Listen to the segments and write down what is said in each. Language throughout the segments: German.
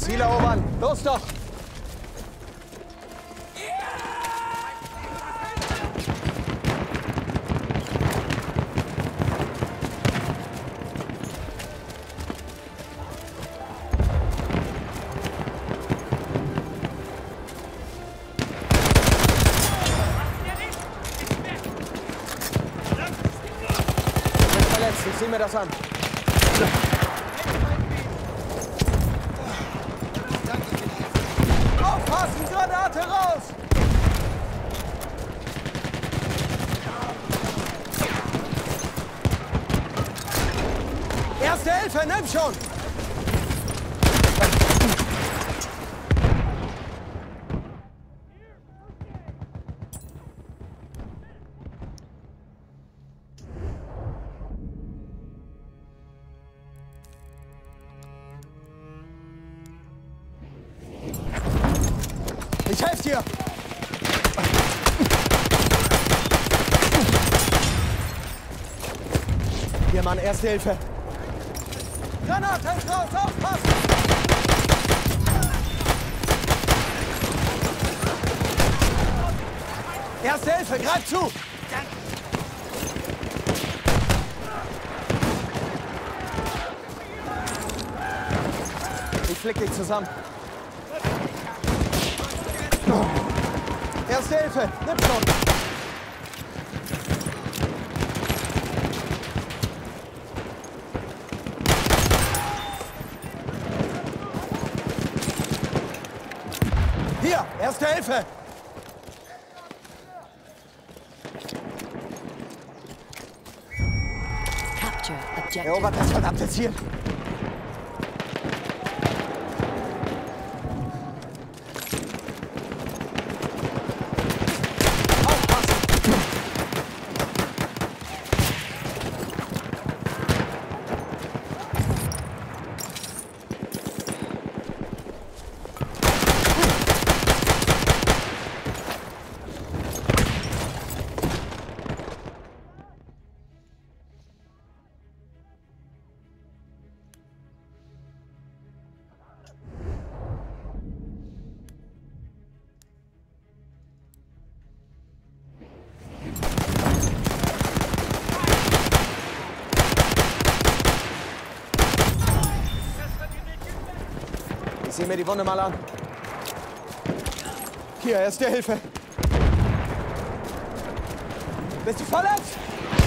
Ziel erobern. Los doch! Ich sehe mir das an. Aufpassen, Granate raus! Erste Hilfe, nimm schon! Ich helfe dir! Hier, Mann, Erste Hilfe! Granate raus, aufpassen! Erste Hilfe, greif zu! Ich flick dich zusammen. Erste Hilfe, nimm schon! Hier, Erste Hilfe! Erobert das verdammte Ziel! Ich sehe mir die Wunde mal an. Hier, Erste Hilfe. Bist du verletzt?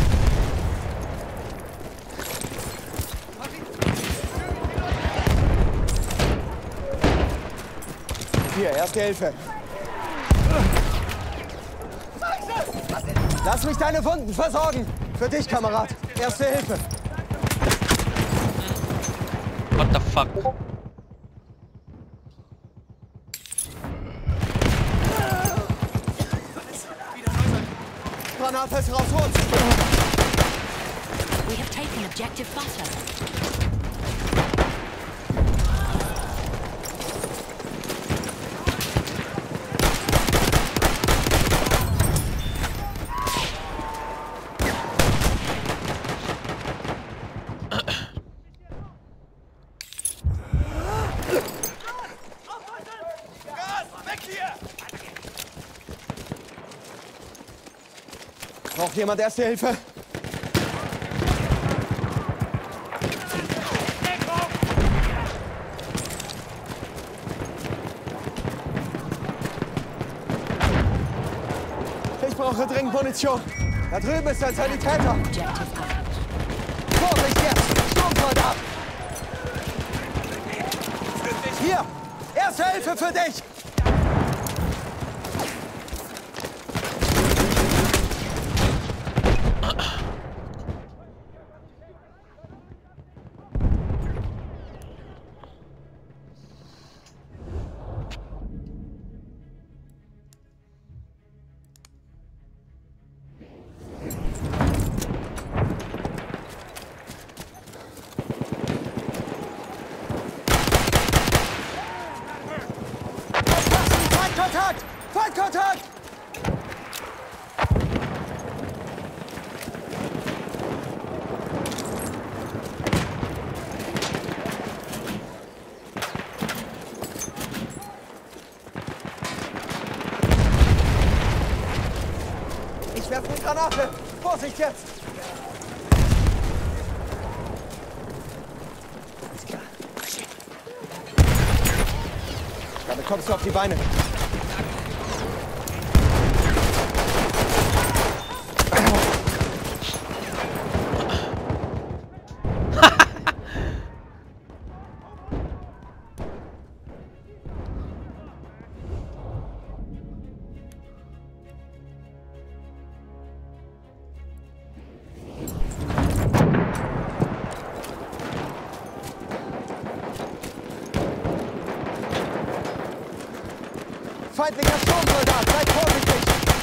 Hier, Erste Hilfe. Lass mich deine Wunden versorgen. Für dich, Kamerad. Erste Hilfe. What the fuck? Granate ist raus, uns! We have taken objective butter. Braucht jemand Erste Hilfe? Ich brauche dringend Munition. Da drüben ist ein Sanitäter. Vorsicht jetzt! Sturmsoldat! Hier! Erste Hilfe für dich! Granate! Vorsicht jetzt! Ist klar. Damit kommst du auf die Beine. Feindlicher Sturmsoldat, seid vorsichtig!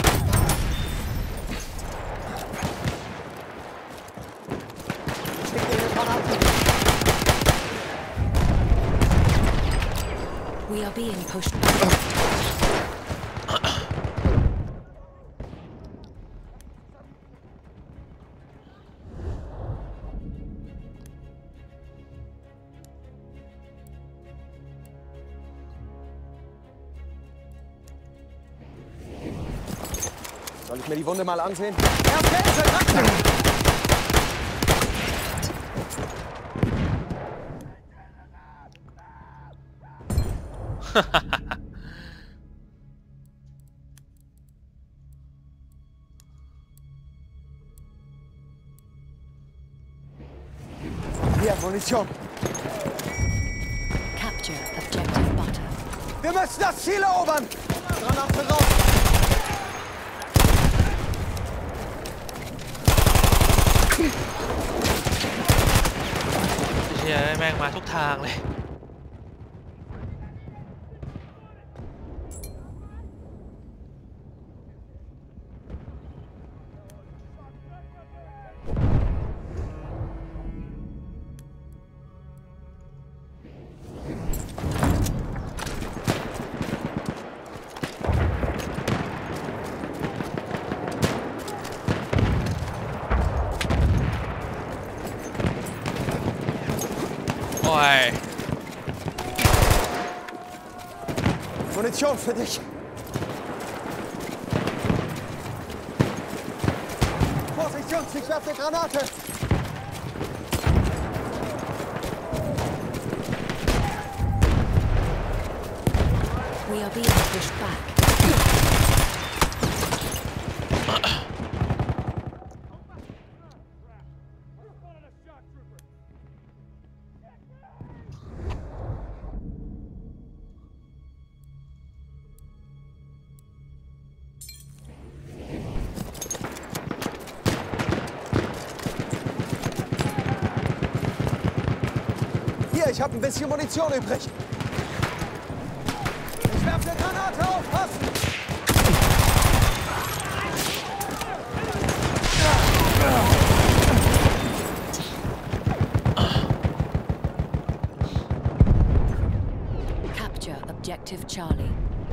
Schickt ihnen Granaten! We are being pushed back. Soll ich mir die Wunde mal ansehen? Erste Hilfe, Traktor! Hier, Munition. Capture objective butter. Wir müssen das Ziel erobern! Granate raus! เชี่ยแม่งมาทุกทางเลย โอ้ย Munition für dich! Vorsicht, Jungs, ich werfe eine Granate! We are being pushed back. Hier, ich habe ein bisschen Munition übrig. Ich werfe eine Granate, aufpassen! Capture objective Charlie.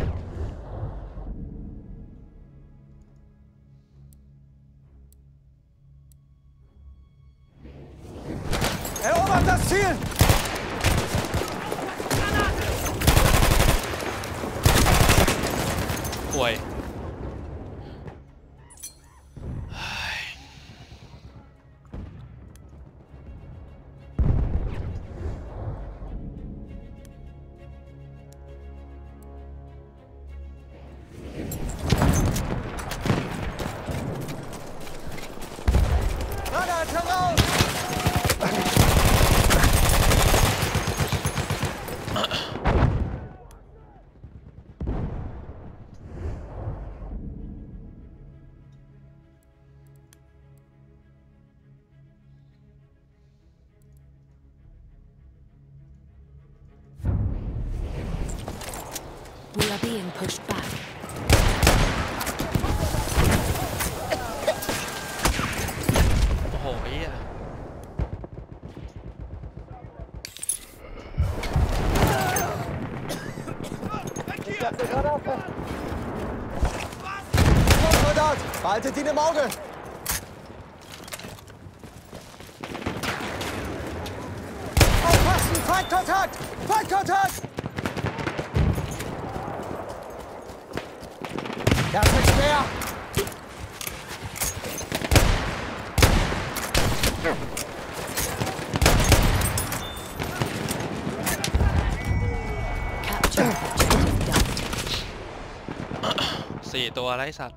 Erobert das Ziel! ป่วย Granate raus! We are being pushed back. Oh, หี้ย Ich werfe eine Granate! Sturmsoldat, behaltet ihn im Auge! Aufpassen! Feindkontakt! Feindkontakt! Das ist schwer! 4 ตัวไรสัตว์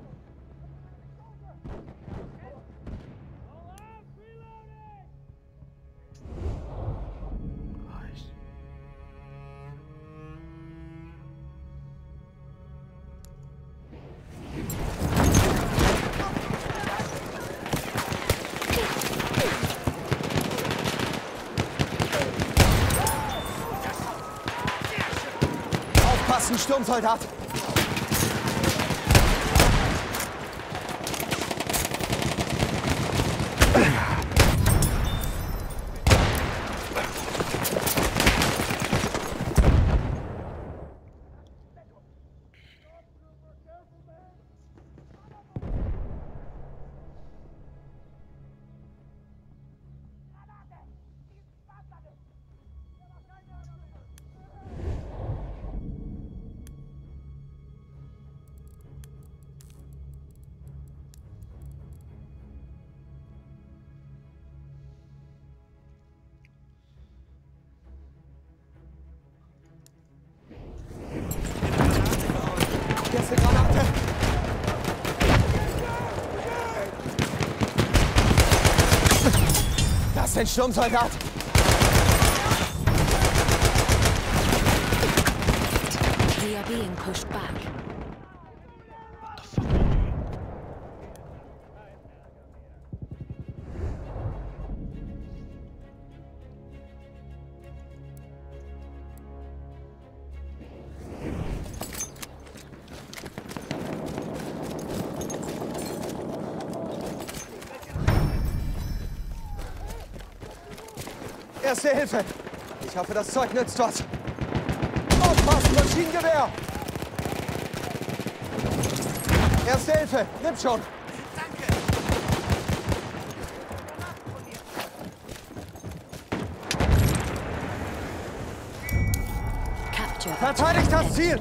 Aufpassen, Sturmsoldat! Erste Granate! Das ist ein Sturmsoldat! We are being pushed back. Erste Hilfe! Ich hoffe, das Zeug nützt was. Aufpassen, Maschinengewehr! Erste Hilfe! Nimm schon! Capture. Verteidigt das Ziel!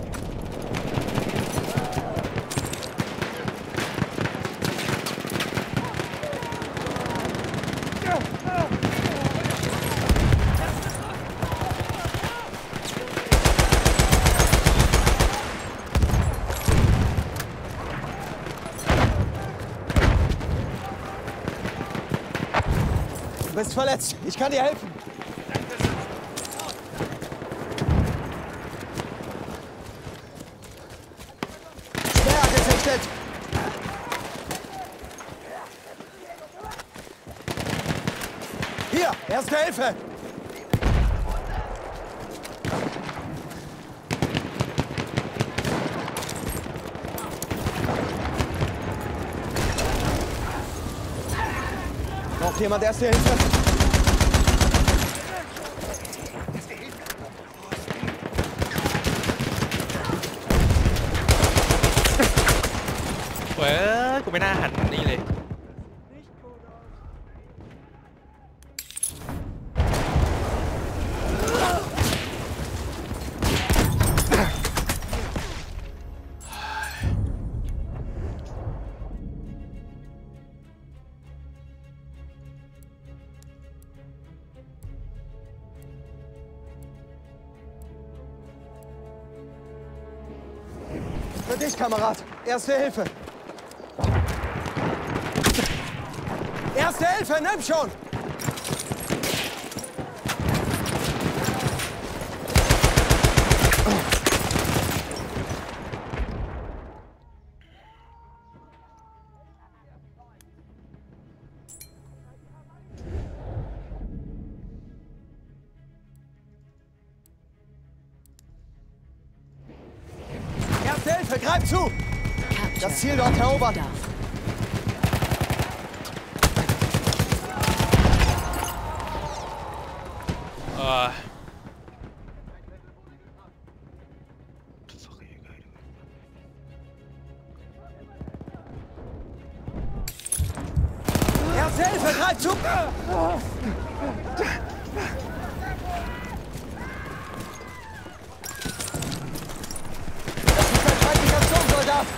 Du bist verletzt. Ich kann dir helfen. Schwer gesichtet. Hier, erste Hilfe. Braucht jemand erste Hilfe? กูไม่น่าหันนี่เลย Für dich, Kamerad. Erste Hilfe. Erste Hilfe, nimm schon! Erste Hilfe, greif zu! Das Ziel dort erobern! Erste Hilfe, greif zu! Das ist ein feindlicher Sturmsoldat!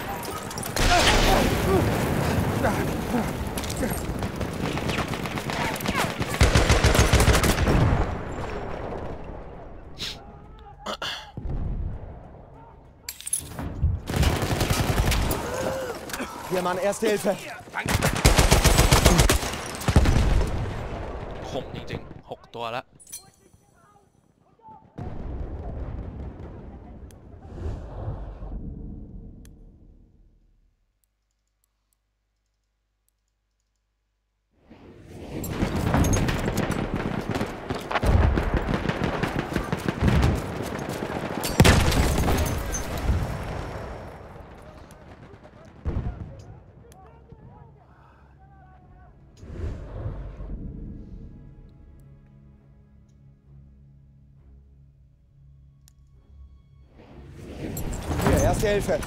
Hier, Mann, Erste Hilfe. คมจริงๆ6 ตัวละ Hier, Erste Hilfe.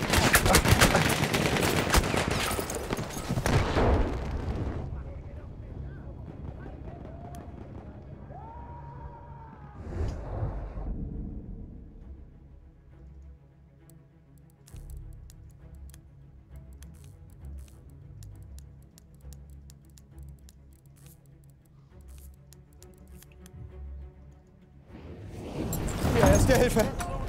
Hier, Erste Hilfe.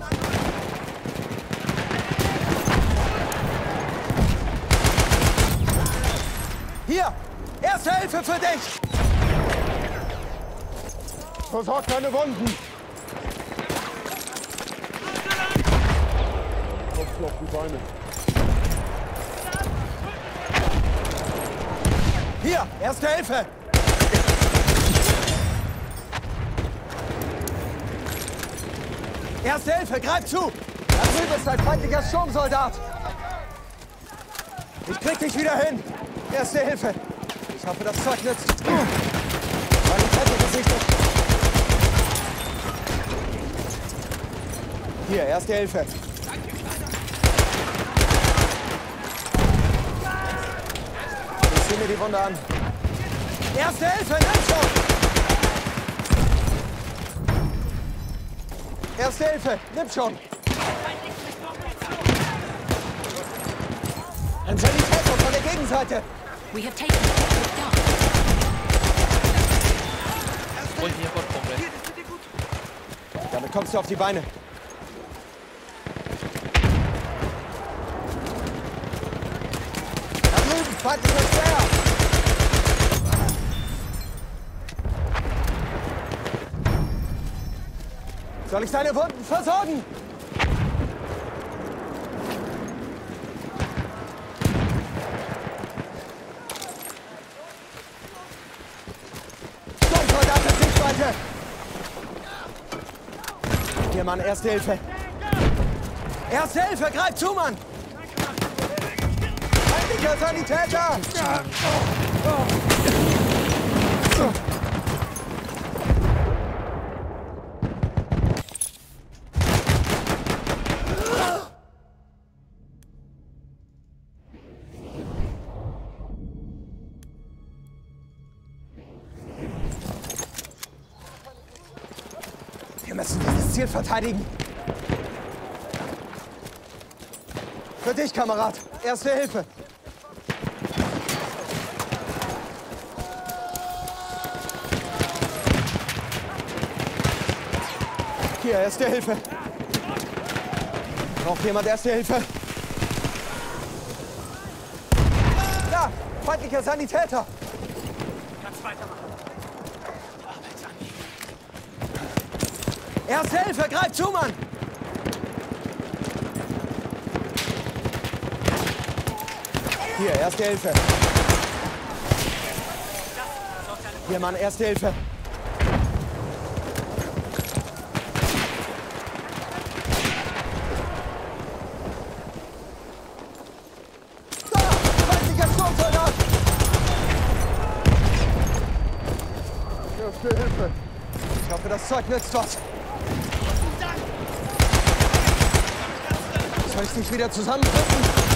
Hier! Erste Hilfe für dich! Versorgt deine Wunden! Kopf auf die Beine. Hier! Erste Hilfe! Erste Hilfe! Greif zu! Da drüben ist ein feindlicher Sturmsoldat! Ich krieg dich wieder hin! Erste Hilfe! Ich hoffe, das Zeug nützt. Meine Kette gesichtet. Hier, Erste Hilfe. Ich sehe mir die Wunde an. Erste Hilfe, nimm schon! Erste Hilfe, nimm schon! Ein Sanitäter von der Gegenseite! We have taken objective Duff. โอ้ยเฮียโคตรคมเลย Damit kommst du auf die Beine. Da drüben, feindlicher Speer! Soll ich deine Wunden versorgen? Hier, Mann, Erste Hilfe. Erste Hilfe, greif zu, Mann! Feindlicher Sanitäter! Wir müssen dieses Ziel verteidigen. Für dich, Kamerad. Erste Hilfe. Hier, Erste Hilfe. Braucht jemand Erste Hilfe? Da, feindlicher Sanitäter. Kannst weitermachen. Erste Hilfe, greif zu, Mann! Hier, Erste Hilfe. Hier, Mann, Erste Hilfe. Da! Feindlicher Sturmsoldat! Erste Hilfe. Ich hoffe, das Zeug nützt was. Soll ich dich wieder zusammendrücken?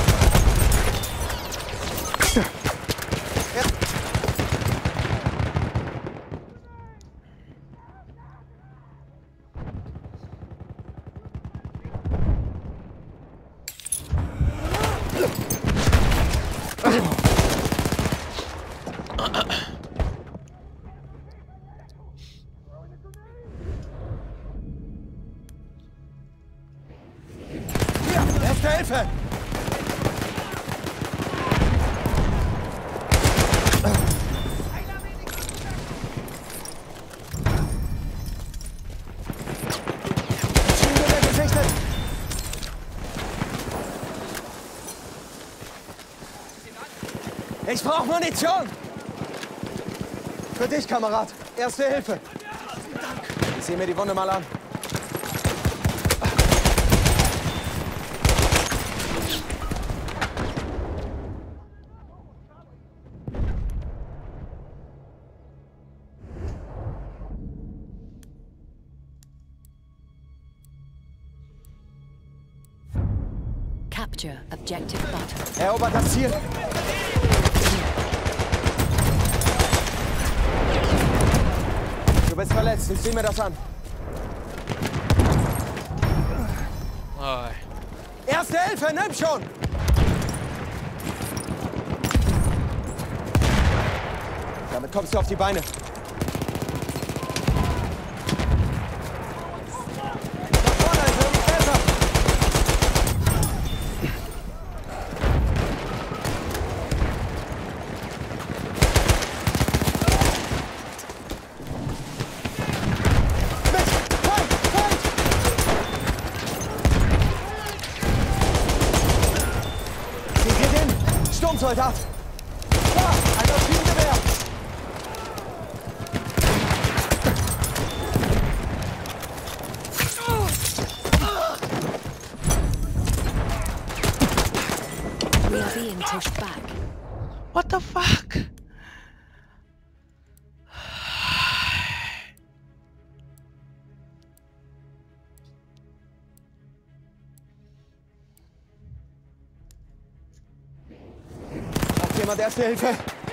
Hier, Erste Hilfe! Ich brauche Munition! Für dich, Kamerad. Erste Hilfe. Ich sehe mir die Wunde mal an. Capture objective butter. Erobert das Ziel. Du bist verletzt. Ich sehe mir das an. Ai. Erste Hilfe, nimm schon! Damit kommst du auf die Beine. Nach vorne, also irgendwie besser! Mit! Feind! Feind! Sieh dir den! Sturmsoldat! Da! Ein Maschinengewehr! We are being pushed back. What the fuck? Braucht jemand Erste Hilfe?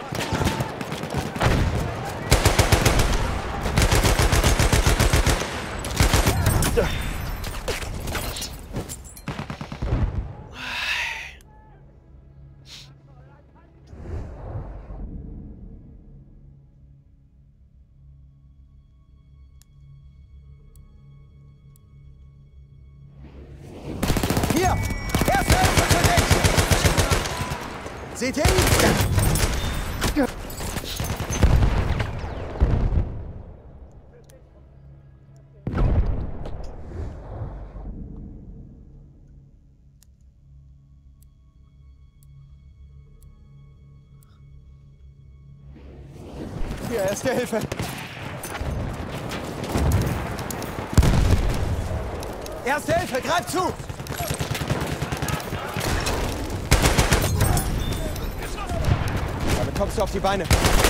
Hier! Erste Hilfe für dich! Seht ihr ihn? Hier, Erste Hilfe! Erste Hilfe, greif zu! Damit kommst du auf die Beine.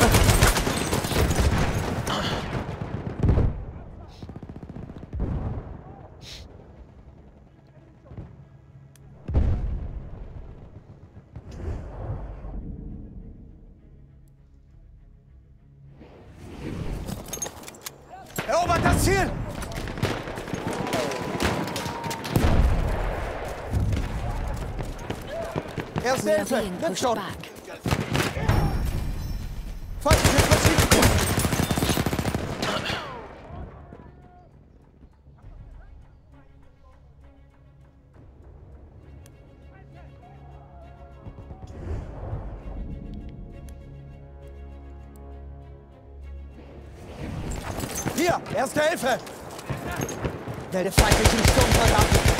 Erobert das Ziel! Erste We are Hilfe, being nimm pushed schon! back. Feindliches Maschinengewehr! Hier, Erste Hilfe! Melde feindlichen Sturmsoldaten!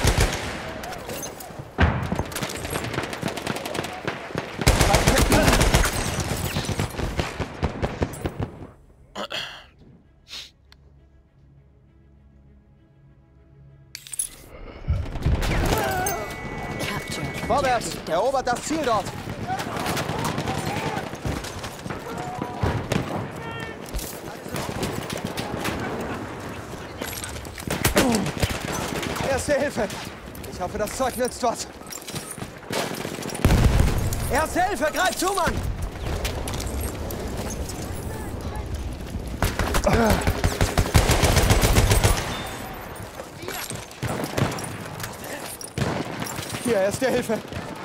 Capture Vorwärts! objective Erobert das Ziel dort! Erste Hilfe! Ich hoffe, das Zeug nützt was. Erste Hilfe! Greif zu, Mann! Hier, Erste Hilfe!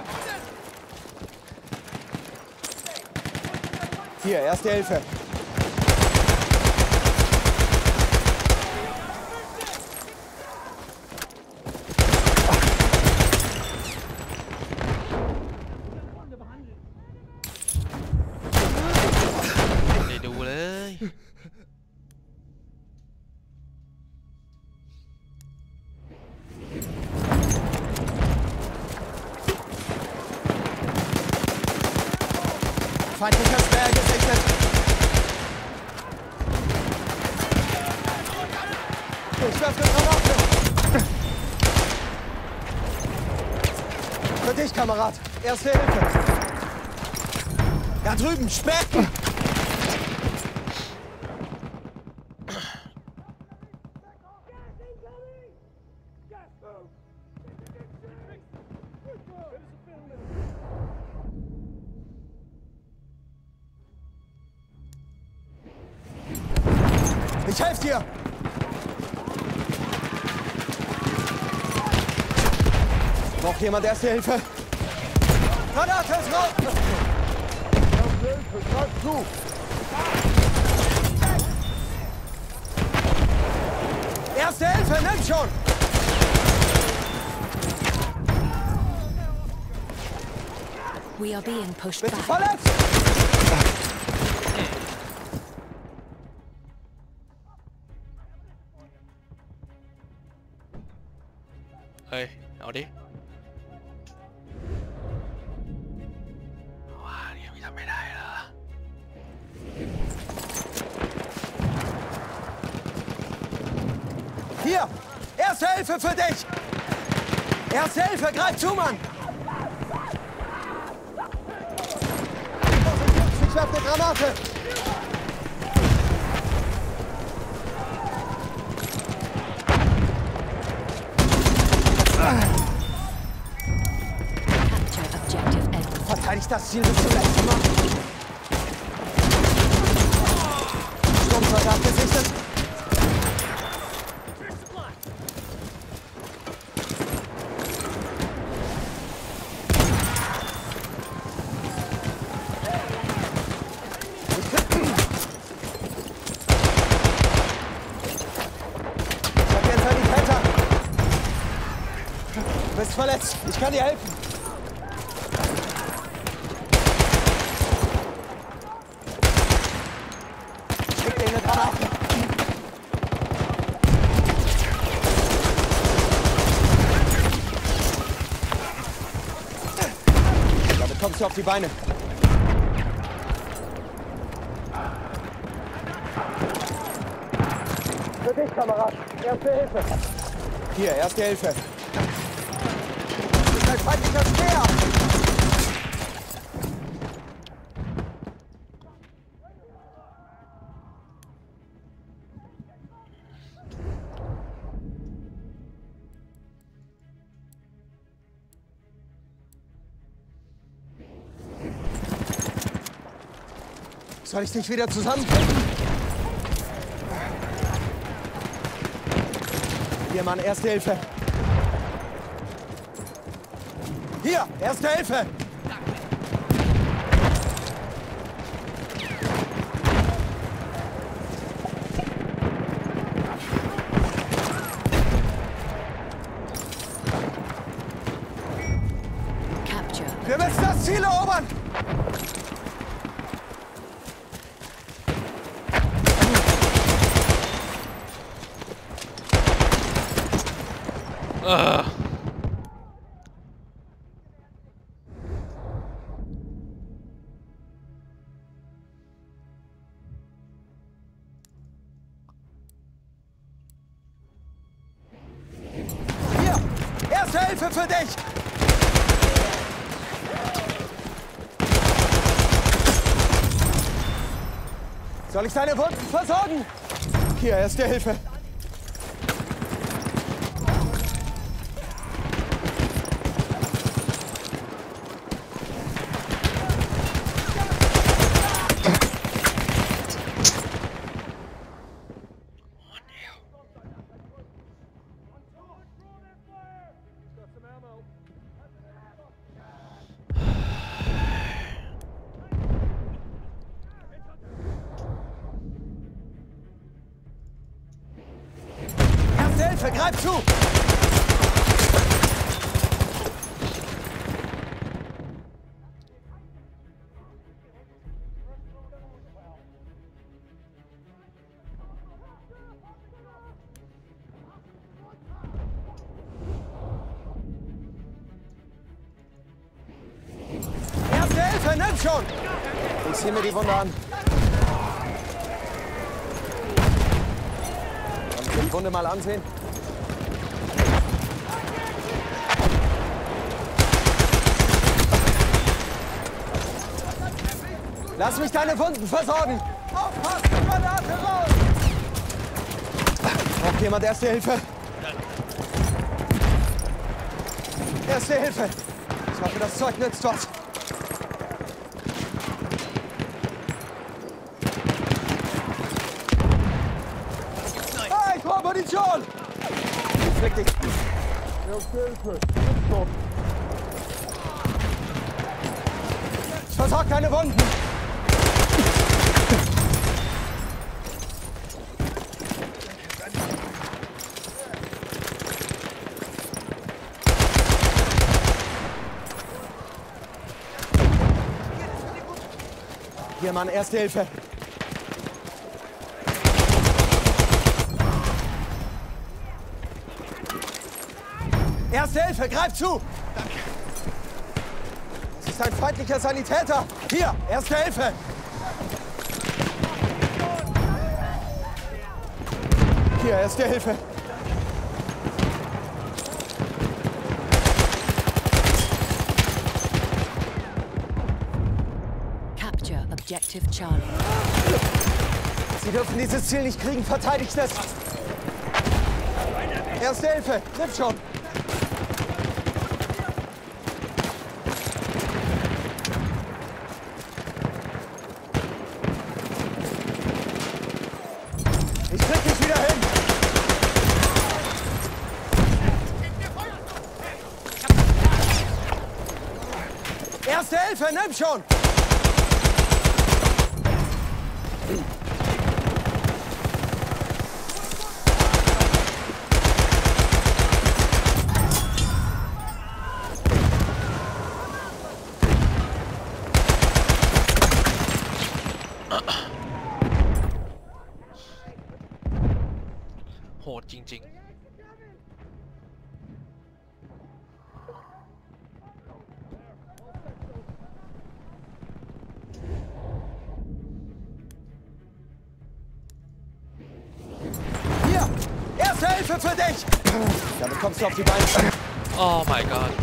Hier, Erste Hilfe! Để đủเลย Hier, Feindlicher Speer gesichtet. Ich werfe Granate. Für dich, Kamerad. Erste Hilfe. Da drüben, Speer. Ich helfe dir! Braucht jemand Erste Hilfe? Granate ist raus! Erste Hilfe, greif zu! Erste Hilfe, nimm schon! We are being pushed Bist du back. verletzt? Ê, nào đi. Wow,นี่มีทำไม่ได้เหรอ Hier! Erste Hilfe für dich! Erste Hilfe, greif zu, Mann! Ich werfe eine Granate! Capture objective Edward. Verteidigt das Ziel bis zum letzten Mal. Sturmsoldat gesichtet. Ich hab jetzt die Täter. Du bist verletzt. Ich kann dir helfen. Schick dir eine Granate. Damit kommst du auf die Beine. Für dich, Kamerad. Erste Hilfe. Hier, Erste Hilfe. Das ist ein feindlicher Speer. Soll ich dich wieder zusammenkriegen? Hier, Mann, Erste Hilfe. Hier, Erste Hilfe. Capture. Wir müssen das Ziel erobern. Hier, Erste Hilfe für dich. Soll ich deine Wunden versorgen? Hier, Erste Hilfe. Erste Hilfe, greif zu! Erste Hilfe, nimm schon! Ich sehe mir die Wunde an. Kannst du die Wunde mal ansehen? Lass mich deine Wunden versorgen! Aufpassen! Granate raus! Braucht jemand Erste Hilfe? Erste Hilfe! Ich hoffe, das Zeug nützt was. Ah, ich brauche Munition! Flick dich! Erste Hilfe! Ich versorge keine Wunden! Hier, Mann, Erste Hilfe. Erste Hilfe, greif zu! Danke. Das ist ein feindlicher Sanitäter. Hier, Erste Hilfe. Hier, Erste Hilfe. Objective Charlie. Sie dürfen dieses Ziel nicht kriegen, verteidigt es! Erste Hilfe, triff schon! Ich krieg dich wieder hin! Erste Hilfe, nimm schon! Hot จริงๆ Hier! Erste Hilfe für dich! Damit kommst du auf die Beine. Oh my god.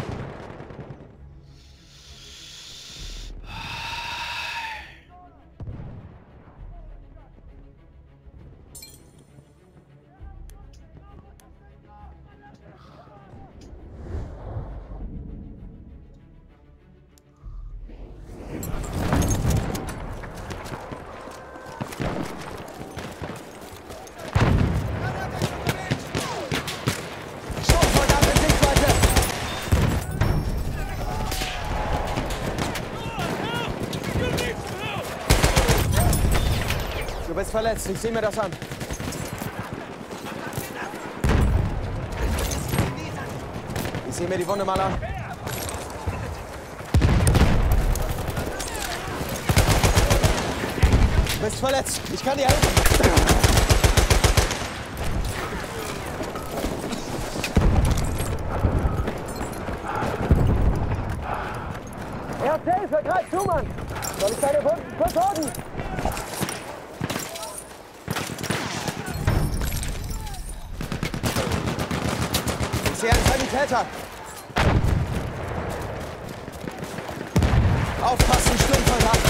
Du bist verletzt, ich sehe mir das an. Ich sehe mir die Wunde mal an. Du bist verletzt, ich kann dir helfen. Erste Hilfe, greif zu, Mann! Soll ich deine Wunden versorgen? Ich sehe einen Sanitäter. Aufpassen, Sturmverdacht.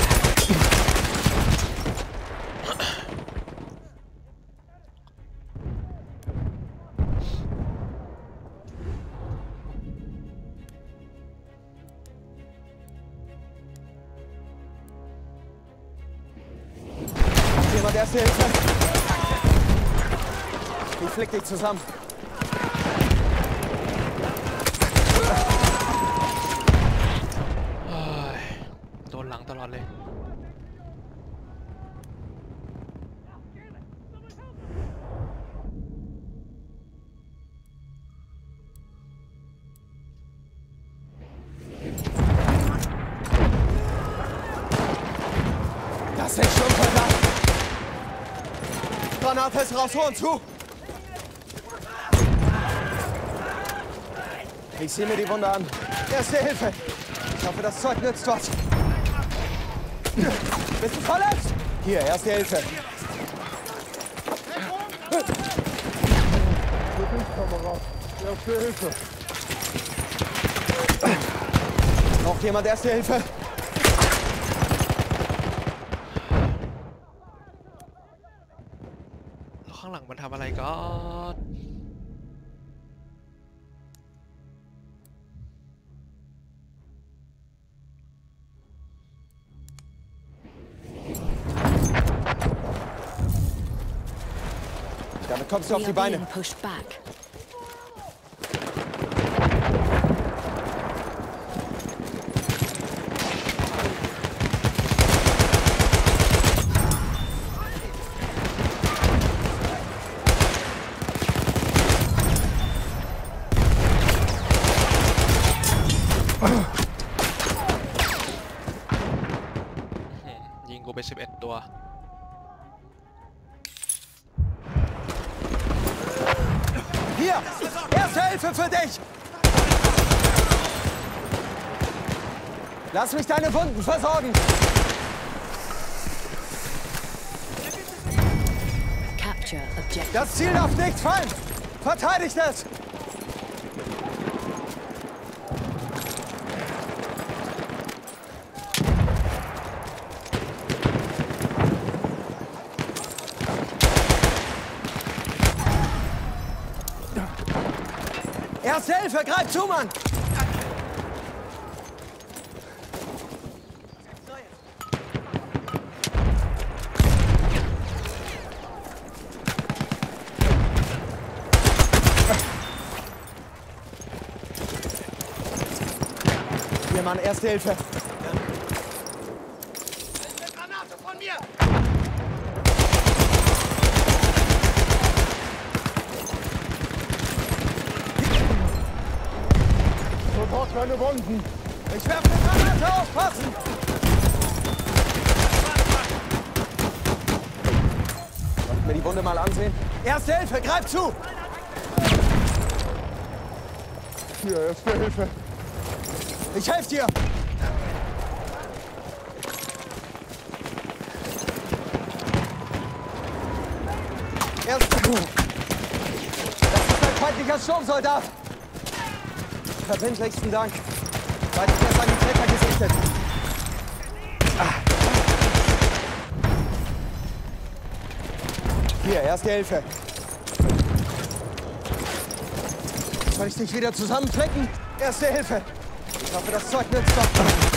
Jemand Erste Hilfe. Ich flick dich zusammen. โดนหลังตลอดเลย Das ist schon verdammt. Granate ist raus, Ohren zu. Ich sehe mir die Wunde an. Erste Hilfe. Ich hoffe, das Zeug nützt was. Bist du verletzt? Hier, Erste Hilfe. Kamerad. Erste Hilfe. Braucht jemand Erste Hilfe? แล้วข้างหลังมันทำอะไรก็ Damit kommst du auf We die are being Beine. pushed back. ยิงกูไป11 ตัว Hier, Erste Hilfe für dich. Lass mich deine Wunden versorgen. Capture objective. Das Ziel darf nicht fallen. Verteidigt es. Erste Hilfe, greif zu, Mann! Hier, Mann, Erste Hilfe. Granate von mir! Sofort keine Wunden. Ich werfe eine Granate, aufpassen! Darf ich mir die Wunde mal ansehen? Erste Hilfe, greif zu! Hier, Erste Hilfe. Ich helfe dir! Das ist ein feindlicher Sturmsoldat! Verbindlichsten Dank. Seid ihr besser an die Täter gesichtet. Hier, Erste Hilfe. Soll ich dich wieder zusammenflicken? Erste Hilfe. Ich hoffe, das Zeug nützt doch.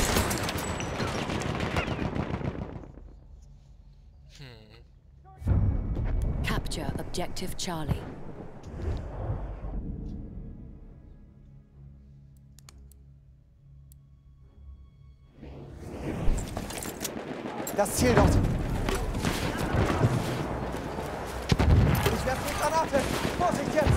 Capture objective Charlie. Das Ziel dort. Ich werfe die Granate. Vorsicht jetzt.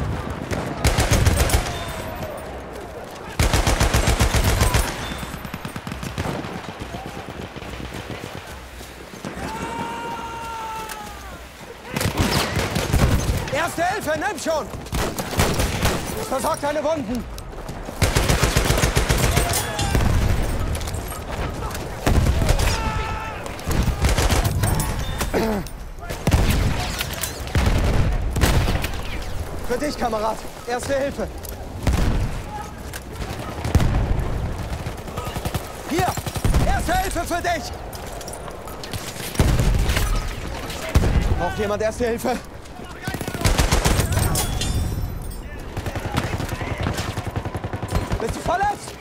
Erste Hilfe, nimm schon! Ich versorge deine Wunden. Für dich, Kamerad. Erste Hilfe. Hier! Erste Hilfe für dich! Braucht jemand Erste Hilfe? Bist du verletzt?